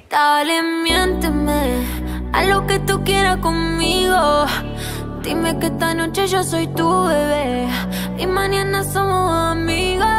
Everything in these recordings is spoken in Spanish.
Dale, miénteme, haz lo que tú quieras conmigo. Dime que esta noche yo soy tu bebé y mañana somos amigos,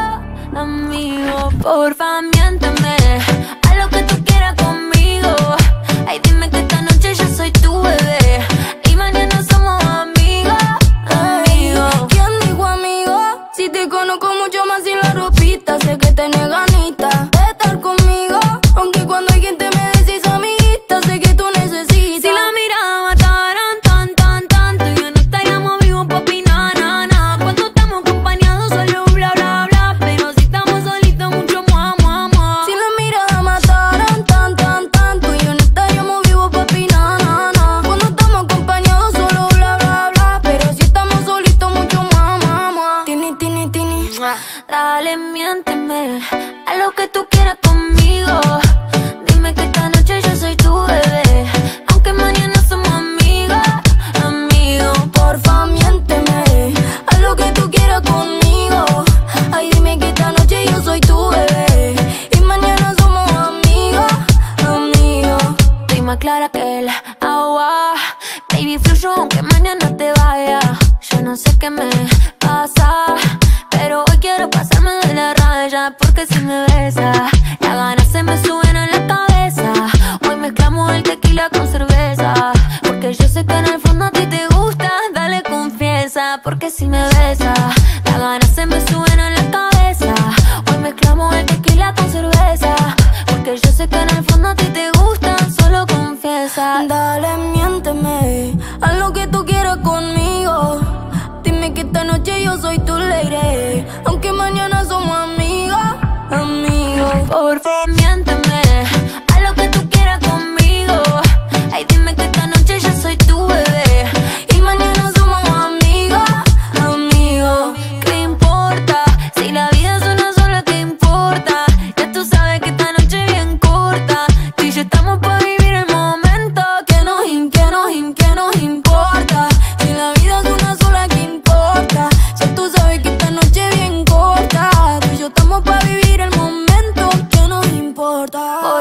amigos. Porfa, miénteme, haz lo que tú quieras conmigo. Ay, dime que esta noche yo soy tu bebé y mañana somos amigos, amigos. ¿Quién dijo amigo? Si te conozco mucho más sin la ropita, sé que tenés ganitas de estar conmigo, aunque cuando hay gente me decís amiguita, sé que tú necesitas. Si la mirada mataran tan, tan, tanto, ya no estaríamos vivos, papi, na, na, na. Cuando estamos acompañados solo bla, bla, bla, pero si estamos solitos mucho mua, mua, mua. Si la mirada mataran tan, tan, tanto, ya no estaríamos vivos, papi, na, na, na. Cuando estamos acompañados solo bla, bla, bla, pero si estamos solitos mucho mua, mua, mua. Tini, tini, tini. Dale, miénteme, haz lo que tú quieras conmigo. Dime que esta noche yo soy tu bebé, aunque mañana somos amigos, amigos. Porfa, miénteme, haz lo que tú quieras conmigo. Ay, dime que esta noche yo soy tu bebé y mañana somos amigos, amigos. Estoy más clara que el agua, baby, fluyo aunque mañana te vaya. Yo no sé qué me pasa, pero hoy quiero pasarme de la raya, porque si me besas, las ganas se me suben a la cabeza. Hoy mezclamos el tequila con cerveza, porque yo sé que en el fondo a ti te gusta. Dale, confiesa, porque si me besas, las ganas se me suben a la cabeza. Hoy mezclamos el tequila con cerveza, porque yo sé que en el fondo a ti te gusta. Solo confiesa. Dale, miénteme, haz lo que tú quieras conmigo. Dime que esta noche yo soy tu lady, aunque mañana somos amigos, amigos. Porfa, miénteme, haz lo que tú quieras conmigo. Ay, dime que esta noche yo soy tu bebé Y mañana somos amigos, amigos. ¿Qué importa? Si la vida es una sola, ¿qué importa? Ya tú sabes que esta noche es bien corta. Tú y yo estamos para vivir el momento. Que nos importa. Si la vida es una sola, ¿qué importa? Ya tú sabes que esta noche es bien corta. Tú y yo estamos para vivir el momento. Que nos importa.